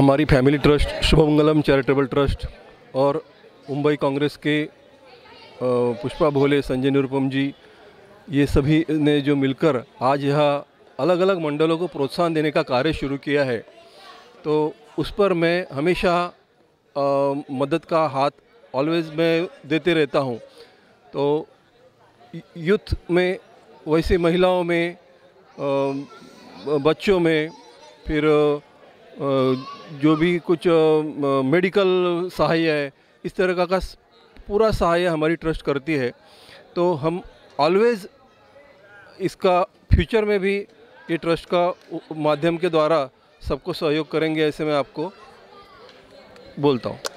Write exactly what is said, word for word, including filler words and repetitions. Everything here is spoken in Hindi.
हमारी family trust, Shubhmangalam charitable trust और मुंबई कांग्रेस के पुष्पा भोले, संजय निरुपम जी, ये सभी ने जो मिलकर आज यह अलग अलग मंडलों को प्रोत्साहन देने का कार्य शुरू किया है, तो उस पर मैं हमेशा आ, मदद का हाथ ऑलवेज़ मैं देते रहता हूँ। तो यूथ में, वैसे महिलाओं में, आ, बच्चों में, फिर जो भी कुछ मेडिकल सहाय है, इस तरह का, का पूरा सहाय हमारी ट्रस्ट करती है। तो हम ऑलवेज़ इसका फ्यूचर में भी ये ट्रस्ट का माध्यम के द्वारा सबको सहयोग करेंगे, ऐसे मैं आपको बोलता हूँ।